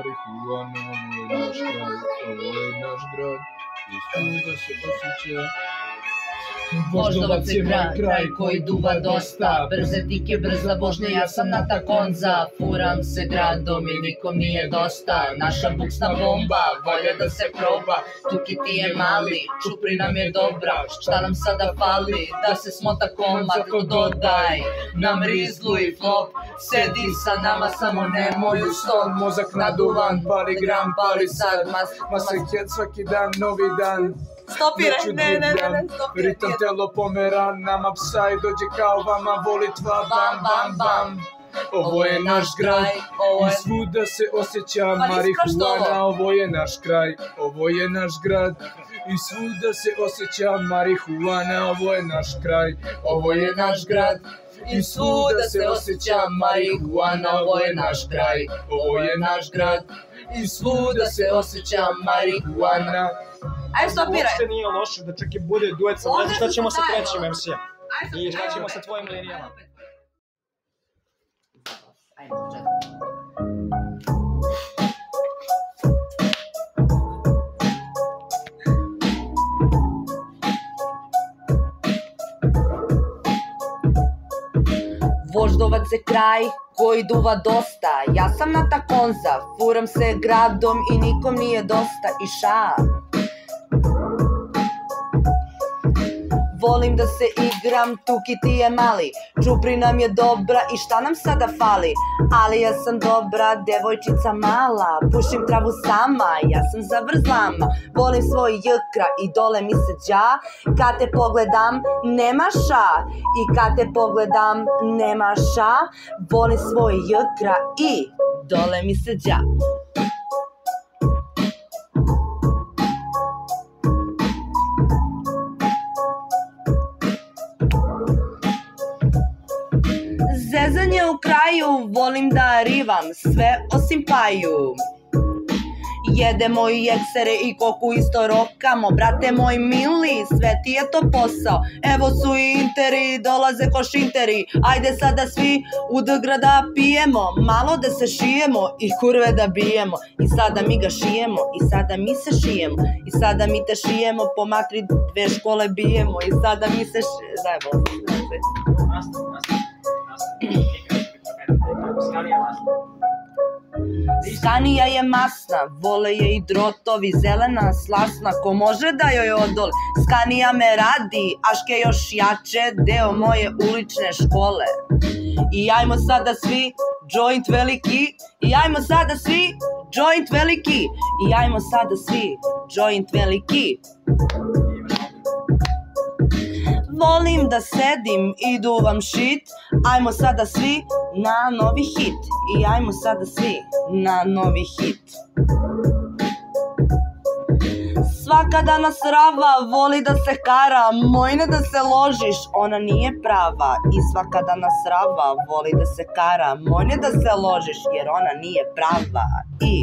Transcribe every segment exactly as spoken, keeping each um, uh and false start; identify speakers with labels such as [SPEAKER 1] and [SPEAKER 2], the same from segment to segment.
[SPEAKER 1] marihuana, ovo je naš kraj, ovo je naš grad, i svuda se osjeća.
[SPEAKER 2] Voždovac je moj kraj koji duva dosta, brze tike, brza vožnja, ja sam Nata Konza. Furam se gradom i nikom nije dosta, naša buksna bomba, volja da se proba. Tuki ti je mali, čupri nam je dobra, šta nam sada fali, da se smota komad, dodaj nam rizlu i flop. Sedi sa nama, samo nemoj u ston,
[SPEAKER 1] Mozak naduvan, pali gram, pali sad, masehet svaki dan, novi dan.
[SPEAKER 3] Stopiraj, ne, ne, ne, ne, stopiraj.
[SPEAKER 1] Ritam telo pomera, nama psaj, dođe kao vama, volitva, bam, bam, bam. Ovo je naš grad i svuda se osjeća marihuana, ovo je naš kraj, ovo je naš grad i svuda se osjeća marihuana, ovo je naš kraj, ovo je naš grad i svuda se osjeća marihuana, ovo je naš kraj, ovo je naš grad i svuda se osjeća marihuana.
[SPEAKER 3] Ajde, stopiraj.
[SPEAKER 4] Uopšte nije loše da čak i bude duet sa Vlad, šta ćemo sa trećim em si-em? I šta ćemo sa tvojim linijama?
[SPEAKER 2] Ajde, početak. Voždovac je kraj koji duva dosta, ja sam Nata Konza, furam se gradom i nikom nije dosta. I ša? Volim da se igram, tuki ti je mali, čupri nam je dobra i šta nam sada fali? Ali ja sam dobra devojčica mala, pušim travu sama, ja sam zavrzlama. Volim svoj jkra i dole mi se đa, kad te pogledam nema ša. I kad te pogledam nema ša, volim svoj jkra i dole mi se đa. Zezanje u kraju, volim da rivam sve osim paju. Jedemo i eksere i koku isto rokamo, brate moj mili, sve ti je to posao. Evo su i interi, dolaze košinteri, ajde sada svi u D-gra da pijemo, malo da se šijemo i kurve da bijemo. I sada mi ga šijemo, i sada mi se šijemo, i sada mi te šijemo, po matri dve škole bijemo, i sada mi se šijemo. Daj bolj, daj bolj. Skanija je masna, vole je i drotovi, zelena, slasna, ko može da joj odoli. Skanija me radi, aške još jače, deo moje ulične škole. I ajmo sada svi, joint veliki, i ajmo sada svi, joint veliki, i ajmo sada svi, joint veliki. Volim da sedim i duvam shit, ajmo sada svi na novi hit. I ajmo sada svi na novi hit. Svaka da nas rava, voli da se kara, mojne da se ložiš, ona nije prava. I svaka da nas rava, voli da se kara, mojne da se ložiš, jer ona nije prava. I...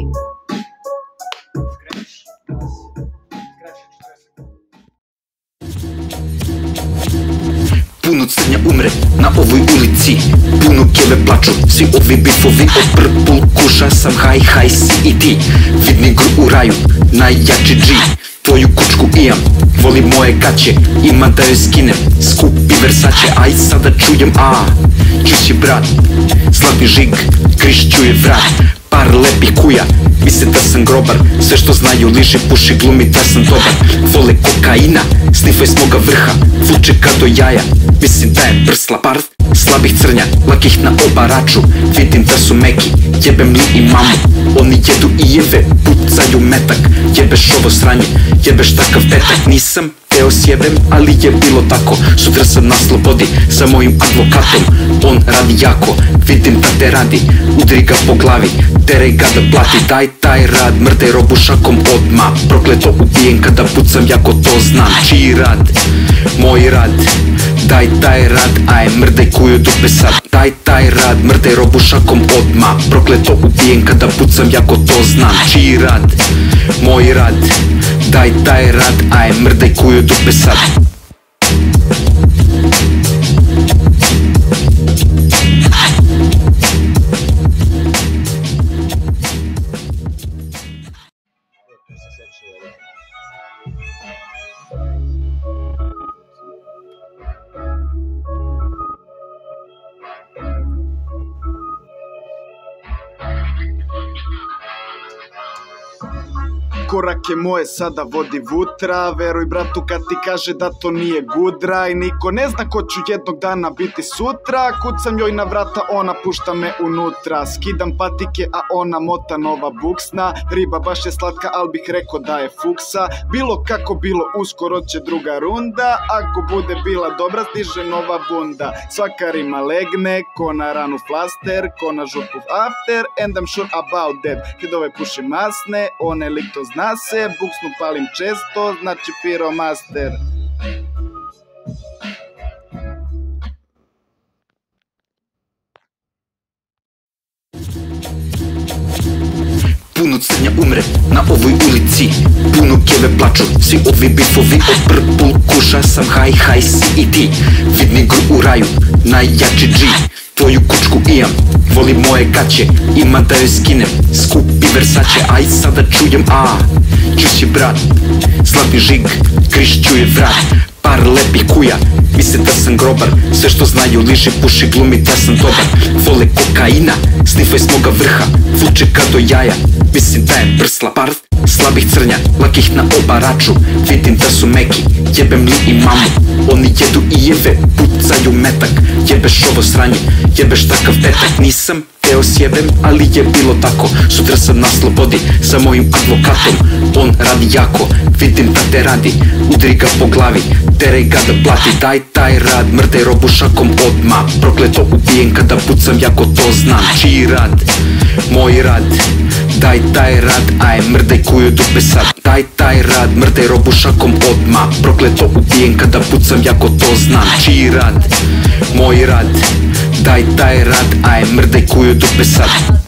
[SPEAKER 5] Puno crnja umre na ovoj ulici, puno keve plaču, svi ovi bifovi od Purple Kusha sam high high si i ti. Vidni gru u raju, najjači G, tvoju kučku imam, voli moje gaće, ima da joj skinem, skupi Versace, aj sada čujem a, čući brat, slabi žig, križ čuje vrat, par lepih kuja, misle da sam grobar, sve što znaju liži, puši, glumi da sam dobar. Vole kokaina, snifaj s moga vrha, vuče ka do jaja, mislim da je prsla par slabih crnja, lakih na obaraču, vidim da su meki, jebem li i mamu, oni jedu i jeve, pucaju metak, jebeš ovo sranje, jebeš takav petak, nisam teo sjebem, ali je bilo tako, sutra sam na slobodi sa mojim advokatom, on radi jako, vidim da te radi, udri ga po glavi, teraj ga da plati, daj taj rad, mrdaj robu šakom odmah, prokleto ubijem kada pucam, jako to znam, čiji rad, moj rad, daj taj rad, aj mrdaj kuju dupe sad, daj taj rad, mrdaj robu šakom odmah, prokleto ubijem kada pucam, jako to znam, čiji rad, moj rad, daj taj rad, aj mrdaj kuju dupe sad.
[SPEAKER 6] korake moje sada vodi vutra. Veruj bratu kad ti kaže da to nije gudra. I niko ne zna ko ću jednog dana biti sutra. Kucam joj na vrata, ona pušta me unutra. Skidam patike, a ona mota nova buksna. Riba baš je slatka, al bih rekao da je fuksa. Bilo kako bilo, uskoro će druga runda. Ako bude bila dobra, stiže nova bunda. Svaka rima legne, ko na ranu flaster, ko na župu after, and I'm sure about that. Kad ove puši masne, one lik to zna se. Buksnu palim često, znači piromaster.
[SPEAKER 5] Puno crnja umre na ovoj ulici, puno keve plaču, svi ovi bifovi od Purple Kusha sam high high i ti. Vidni gru u raju, najjači G, tvoju kučku imam, voli moje gaće, ima da joj skinem, skupi Versace, aj sada čujem a, čuš je brat, zlatni žig, križ čuje vrat. Par lepih kuja, misle da sam grobar, sve što znaju liži, puši, glumi da sam dobar. Vole kokaina, snifaj s moga vrha, vuče ka do jaja, mislim da je prsla. Par slabih crnja, lakih na obaraču, vidim da su meki, jebem li i mamu. Oni jedu i jeve, pucaju metak, jebeš ovo sranje, jebeš takav tetak. Nisam teo sjebem, ali je bilo tako, sutra sam na slobodi sa mojim advokatom. On radi jako, vidim da te radi, udri ga po glavi, teraj ga da plati. Daj taj rad, mrdaj robu šakom odmah, prokleto ubijem kada pucam, jako to znam. Čiji rad? Moj rad. Daj taj rad, aj mrdaj kuju dupe sad. Daj taj rad, mrdaj robu šakom odmah, prokleto ubijem kada pucam, jako to znam. Čiji rad? Moj rad. Daj taj rad, aj mrdaj kuju dupe sad.